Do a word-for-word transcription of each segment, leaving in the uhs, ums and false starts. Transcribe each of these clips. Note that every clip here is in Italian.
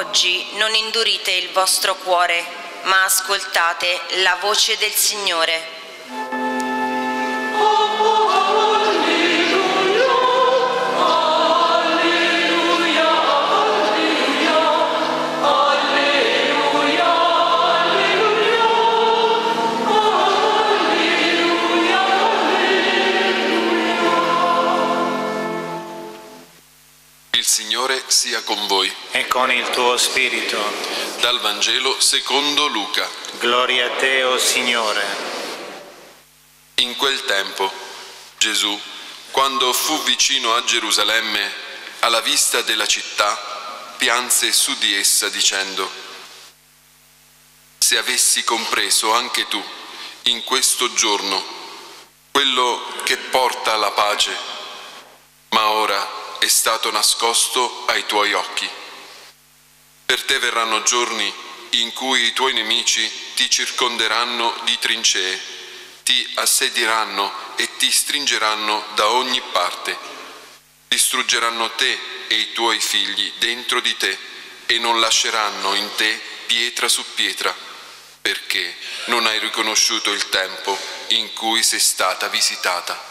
oggi non indurite il vostro cuore, ma ascoltate la voce del Signore. Il Signore sia con voi. E con il tuo spirito. Dal Vangelo secondo Luca. Gloria a te, o Signore. In quel tempo Gesù, quando fu vicino a Gerusalemme, alla vista della città, pianse su di essa dicendo: se avessi compreso anche tu, in questo giorno, quello che porta alla pace, ma ora è stato nascosto ai tuoi occhi. Per te verranno giorni in cui i tuoi nemici ti circonderanno di trincee, ti assedieranno e ti stringeranno da ogni parte. Distruggeranno te e i tuoi figli dentro di te e non lasceranno in te pietra su pietra, perché non hai riconosciuto il tempo in cui sei stata visitata.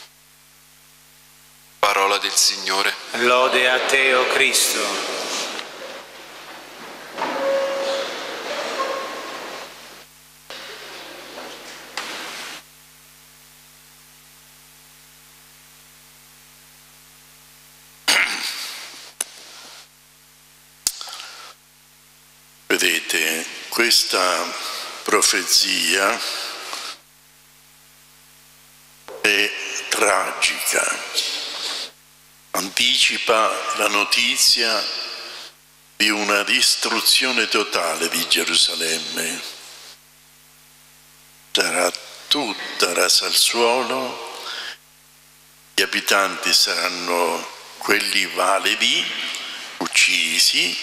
Parola del Signore. Lode a te, o Cristo. Vedete, questa profezia è tragica. Anticipa la notizia di una distruzione totale di Gerusalemme. Sarà tutta rasa al suolo, gli abitanti saranno quelli validi, uccisi,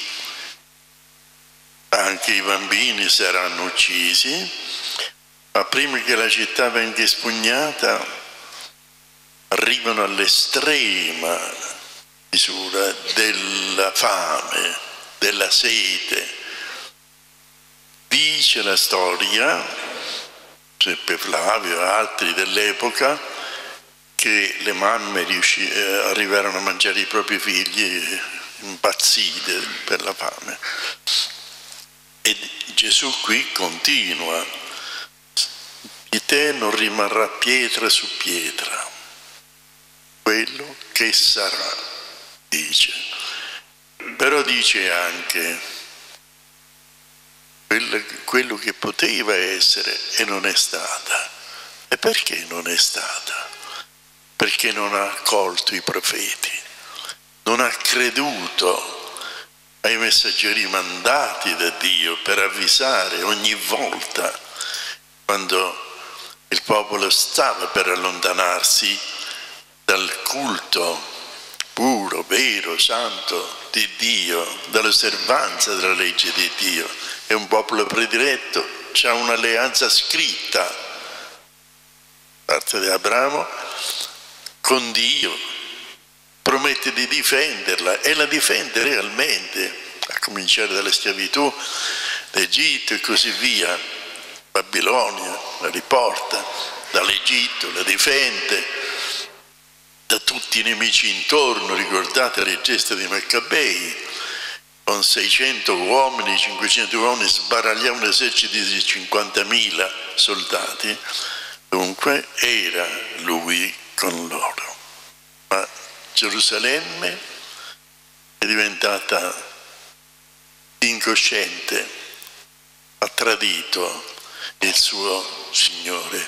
anche i bambini saranno uccisi, ma prima che la città venga espugnata arrivano all'estrema misura della fame, della sete. Dice la storia, Giuseppe Flavio e altri dell'epoca, che le mamme riusci- eh, arrivarono a mangiare i propri figli impazzite per la fame. E Gesù qui continua: di te non rimarrà pietra su pietra. Quello che sarà, dice. Però dice anche quello, quello che poteva essere e non è stata. E perché non è stata? Perché non ha accolto i profeti, non ha creduto ai messaggeri mandati da Dio per avvisare ogni volta quando il popolo stava per allontanarsi dal culto puro, vero, santo di Dio, dall'osservanza della legge di Dio. È un popolo prediletto, c'ha un'alleanza scritta da parte di Abramo con Dio, promette di difenderla e la difende realmente, a cominciare dalla schiavitù d'Egitto e così via. Babilonia la riporta dall'Egitto, la difende da tutti i nemici intorno. Ricordate le gesta di Maccabei, con seicento uomini, cinquecento uomini sbaragliava un esercito di cinquantamila soldati. Dunque era lui con loro. Ma Gerusalemme è diventata incosciente, ha tradito il suo Signore.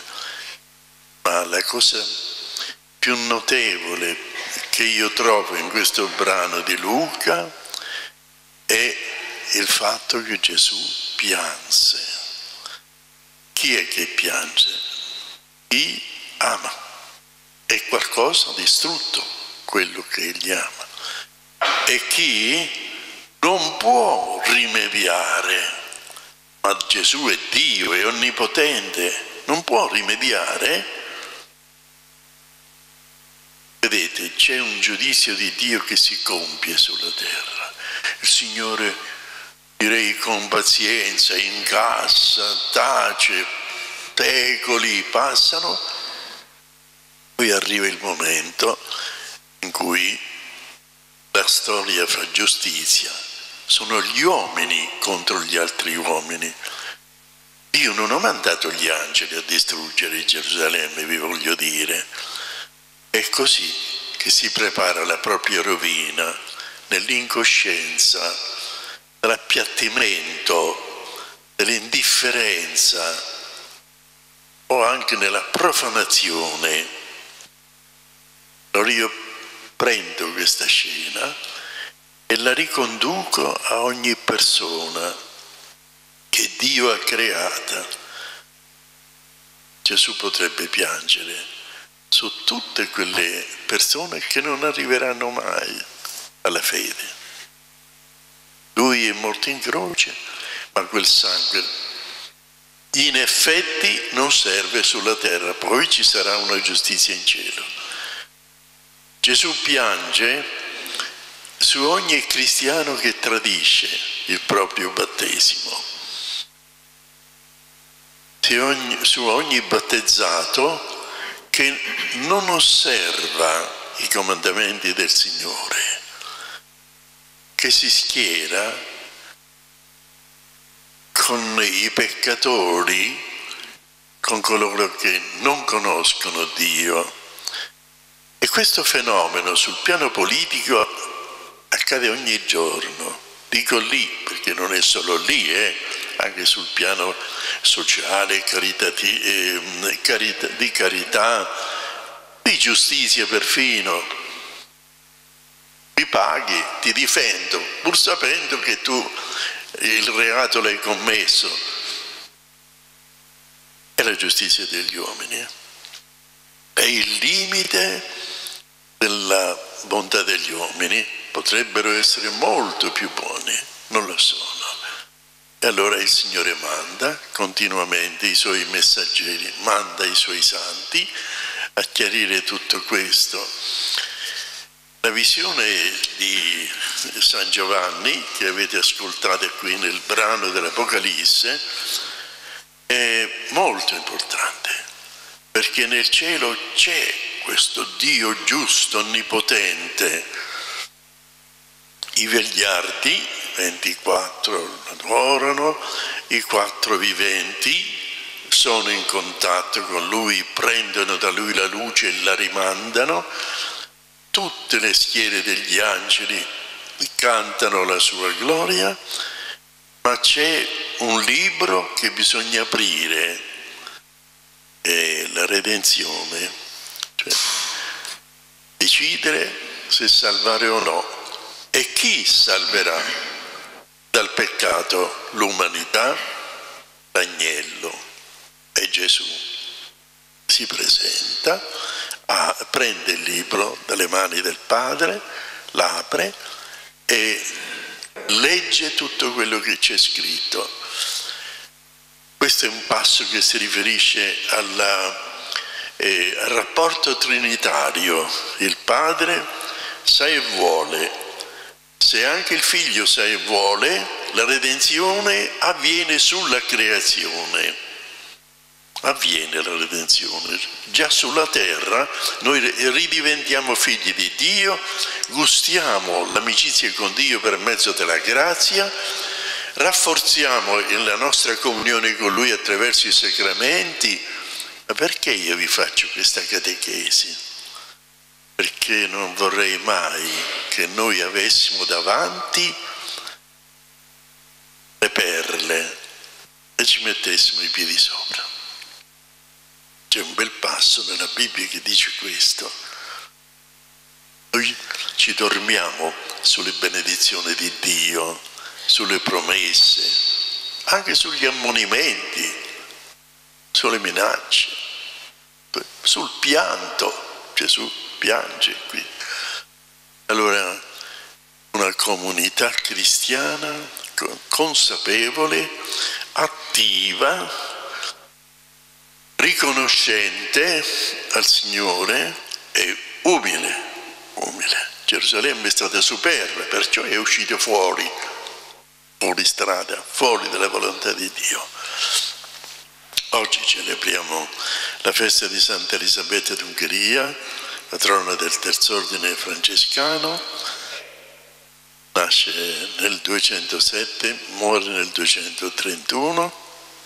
Ma la cosa più notevole che io trovo in questo brano di Luca è il fatto che Gesù pianse. Chi è che piange? Chi ama. È qualcosa distrutto quello che egli ama. E chi non può rimediare. Ma Gesù è Dio, è onnipotente, non può rimediare. Vedete, c'è un giudizio di Dio che si compie sulla terra. Il Signore direi con pazienza, incassa, tace, secoli passano, poi arriva il momento in cui la storia fa giustizia. Sono gli uomini contro gli altri uomini. Io non ho mandato gli angeli a distruggere Gerusalemme, vi voglio dire. È così che si prepara la propria rovina, nell'incoscienza, nell'appiattimento, nell'indifferenza o anche nella profanazione. Allora io prendo questa scena e la riconduco a ogni persona che Dio ha creata. Gesù potrebbe piangere su tutte quelle persone che non arriveranno mai alla fede. Lui è morto in croce, ma quel sangue in effetti non serve sulla terra, poi ci sarà una giustizia in cielo. Gesù piange su ogni cristiano che tradisce il proprio battesimo, su ogni battezzato che non osserva i comandamenti del Signore, che si schiera con i peccatori, con coloro che non conoscono Dio. E questo fenomeno sul piano politico accade ogni giorno. Dico lì, perché non è solo lì, eh? Anche sul piano sociale, caritati, eh, carità, di carità, di giustizia perfino. Mi paghi, ti difendo, pur sapendo che tu il reato l'hai commesso. È la giustizia degli uomini. Eh? È il limite della bontà degli uomini. Potrebbero essere molto più buoni, non lo sono. E allora il Signore manda continuamente i Suoi messaggeri, manda i Suoi santi a chiarire tutto questo. La visione di San Giovanni, che avete ascoltato qui nel brano dell'Apocalisse, è molto importante, perché nel cielo c'è questo Dio giusto, onnipotente. I vegliardi, ventiquattro adorano, i quattro viventi sono in contatto con Lui, prendono da Lui la luce e la rimandano. Tutte le schiere degli angeli cantano la Sua gloria, ma c'è un libro che bisogna aprire, è la redenzione, cioè decidere se salvare o no. E chi salverà dal peccato? L'umanità? L'agnello. E Gesù si presenta, ah, prende il libro dalle mani del Padre, l'apre e legge tutto quello che c'è scritto. Questo è un passo che si riferisce alla, eh, al rapporto trinitario. Il Padre sa e vuole. Se anche il Figlio sa e vuole, la redenzione avviene sulla creazione. Avviene la redenzione. Già sulla terra noi ridiventiamo figli di Dio, gustiamo l'amicizia con Dio per mezzo della grazia, rafforziamo la nostra comunione con Lui attraverso i sacramenti. Ma perché io vi faccio questa catechesi? Perché non vorrei mai che noi avessimo davanti le perle e ci mettessimo i piedi sopra. C'è un bel passo nella Bibbia che dice questo. Noi ci dormiamo sulle benedizioni di Dio, sulle promesse, anche sugli ammonimenti, sulle minacce, sul pianto. Gesù piange qui. Allora, una comunità cristiana consapevole, attiva, riconoscente al Signore e umile, umile. Gerusalemme è stata superba, perciò è uscito fuori. fuori strada, fuori dalla volontà di Dio. Oggi celebriamo la festa di Santa Elisabetta d'Ungheria, patrona del terzo ordine francescano. Nasce nel duecentosette, muore nel duecentotrentuno,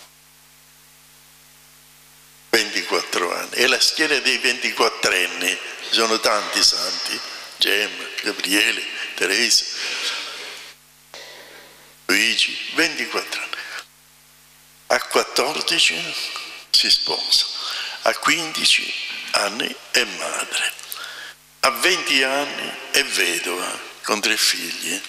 ventiquattro anni. È la schiera dei ventiquattrenni, ci sono tanti santi, Gemma, Gabriele, Teresa, Luigi, ventiquattro anni. A quattordici si sposa, a quindici anni è madre, a venti anni è vedova con tre figli,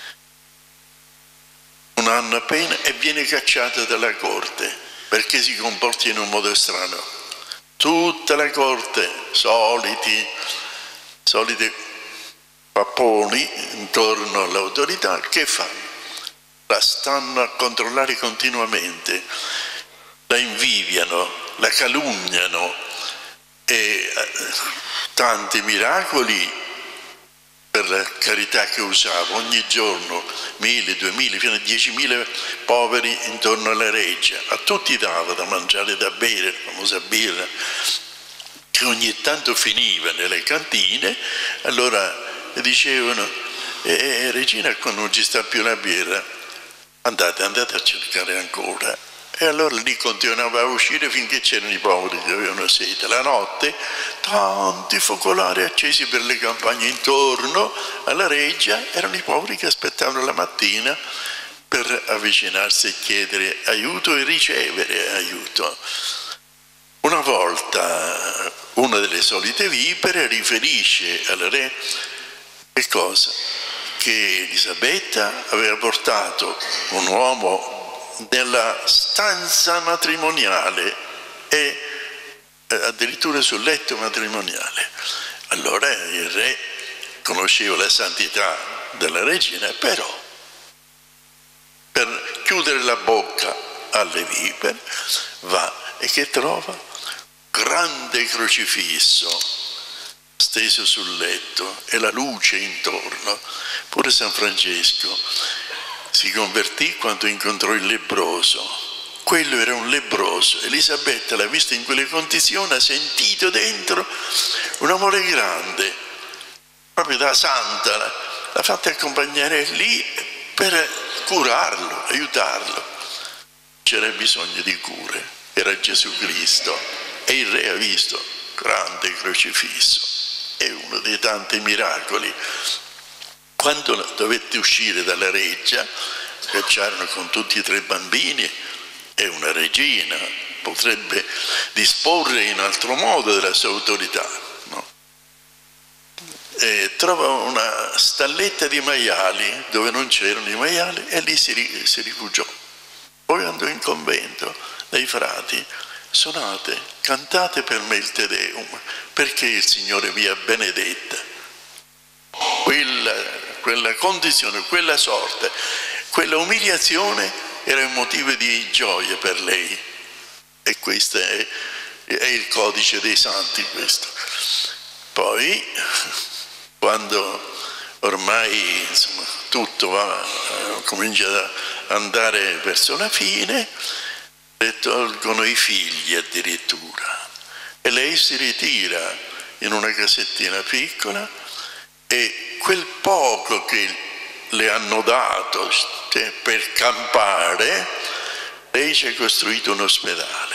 un anno appena, e viene cacciata dalla corte perché si comporta in un modo strano. Tutta la corte, soliti, soliti papponi intorno all'autorità, che fanno? La stanno a controllare continuamente, la invidiano, la calunniano, e tanti miracoli per la carità che usava, ogni giorno mille, duemila, fino a diecimila poveri intorno alla reggia, a tutti dava da mangiare e da bere, la famosa birra, che ogni tanto finiva nelle cantine. Allora dicevano, eh, regina, quando non ci sta più la birra, andate, andate a cercare ancora. E allora lì continuava a uscire finché c'erano i poveri che avevano sete. La notte tanti focolari accesi per le campagne intorno alla reggia, erano i poveri che aspettavano la mattina per avvicinarsi e chiedere aiuto e ricevere aiuto. Una volta una delle solite vipere riferisce al re che cosa? Che Elisabetta aveva portato un uomo nella stanza matrimoniale e addirittura sul letto matrimoniale. Allora il re conosceva la santità della regina, però per chiudere la bocca alle vipere va e che trova? Grande crocifisso steso sul letto e la luce intorno. Pure San Francesco si convertì quando incontrò il lebbroso. Quello era un lebbroso. Elisabetta l'ha visto in quelle condizioni, ha sentito dentro un amore grande, proprio da santa, l'ha fatta accompagnare lì per curarlo, aiutarlo. C'era bisogno di cure, era Gesù Cristo, e il re ha visto grande crocifisso. È uno dei tanti miracoli. Quando dovette uscire dalla reggia, cacciarono con tutti e tre bambini, e una regina potrebbe disporre in altro modo della sua autorità, no? E trova una stalletta di maiali dove non c'erano i maiali e lì si, si rifugiò. Poi andò in convento dai frati: suonate, cantate per me il Te Deum, perché il Signore vi ha benedetta. Quella, quella condizione, quella sorte, quella umiliazione era un motivo di gioia per lei. E questo è, è il codice dei santi, questo. Poi, quando ormai insomma, tutto va, comincia ad andare verso la fine, le tolgono i figli addirittura, e lei si ritira in una casettina piccola, e quel poco che le hanno dato, cioè, per campare, lei ci ha costruito un ospedale.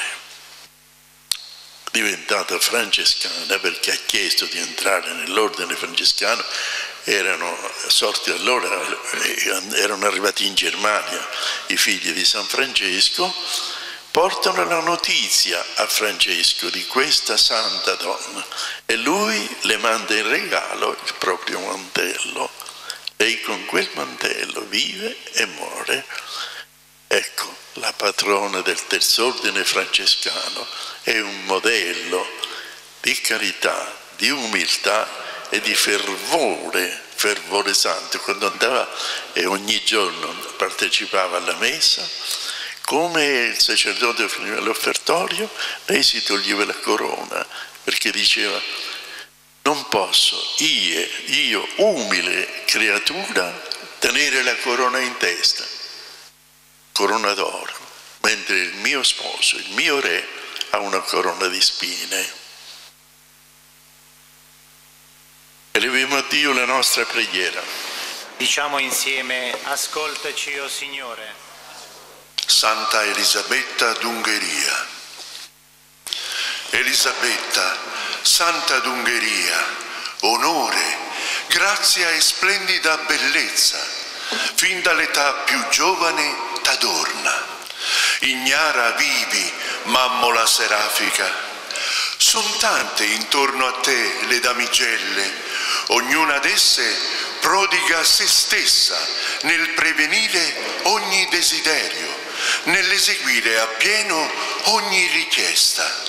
Diventata francescana perché ha chiesto di entrare nell'ordine francescano. Erano sorti allora, erano arrivati in Germania i figli di San Francesco, portano la notizia a Francesco di questa santa donna e lui le manda in regalo il proprio mantello. Lei con quel mantello vive e muore. Ecco, la patrona del terzo ordine francescano è un modello di carità, di umiltà e di fervore, fervore santo. Quando andava e ogni giorno partecipava alla messa, come il sacerdote finiva l'offertorio, lei si toglieva la corona, perché diceva: non posso, io, io umile creatura, tenere la corona in testa. corona d'oro, mentre il mio sposo, il mio re, ha una corona di spine. Eleviamo a Dio la nostra preghiera. Diciamo insieme: ascoltaci, o Signore. Santa Elisabetta d'Ungheria. Elisabetta, Santa d'Ungheria, onore, grazia e splendida bellezza, fin dall'età più giovane t'adorna. Ignara vivi, mammola serafica. Son tante intorno a te le damigelle, ognuna d'esse prodiga se stessa nel prevenire ogni desiderio, nell'eseguire appieno ogni richiesta.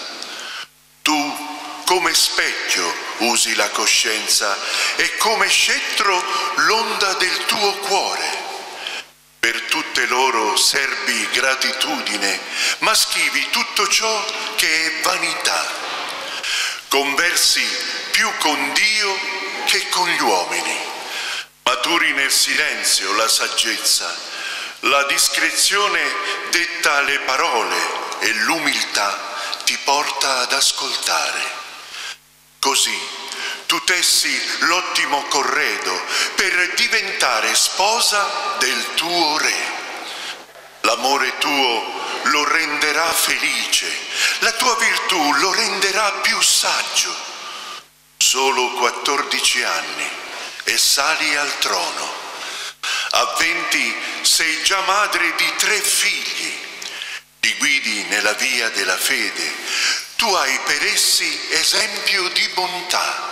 Tu come specchio usi la coscienza e come scettro l'onda del tuo cuore. Per tutte loro serbi gratitudine, ma schivi tutto ciò che è vanità. Conversi più con Dio che con gli uomini. Maturi nel silenzio la saggezza, la discrezione detta le parole e l'umiltà ti porta ad ascoltare. Così tu tessi l'ottimo corredo per diventare sposa del tuo re. L'amore tuo lo renderà felice, la tua virtù lo renderà più saggio. Solo quattordici anni e sali al trono. A venti sei già madre di tre figli. Li guidi nella via della fede, tu hai per essi esempio di bontà.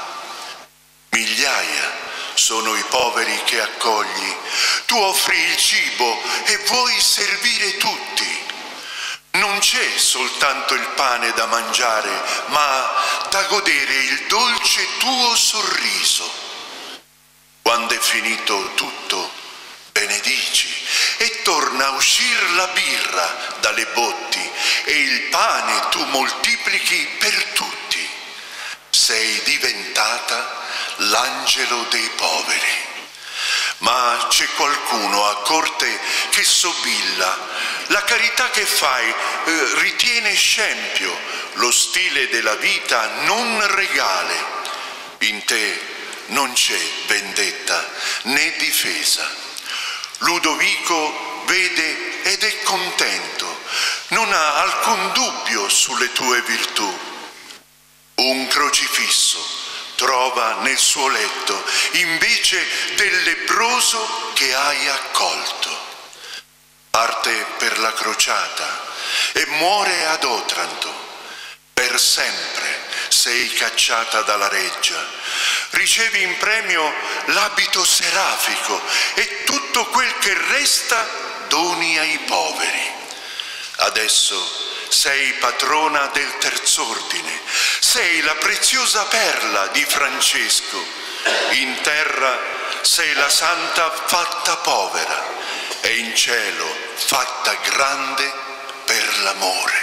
Migliaia sono i poveri che accogli, tu offri il cibo e vuoi servire tutti. Non c'è soltanto il pane da mangiare, ma da godere il dolce tuo sorriso. Quando è finito tutto, benedici e torna a uscir la birra dalle botti e il pane tu moltiplichi per tutti. Sei diventata l'angelo dei poveri. Ma c'è qualcuno a corte che sobilla, la carità che fai eh, ritiene scempio, lo stile della vita non regale. In te non c'è vendetta né difesa. Ludovico vede ed è contento, non ha alcun dubbio sulle tue virtù. Un crocifisso trova nel suo letto invece del lebbroso che hai accolto. Parte per la crociata e muore ad Otranto. Per sempre sei cacciata dalla reggia. Ricevi in premio l'abito serafico e tutto quel che resta doni ai poveri. Adesso sei patrona del terz'ordine, sei la preziosa perla di Francesco. In terra sei la santa fatta povera e in cielo fatta grande per l'amore.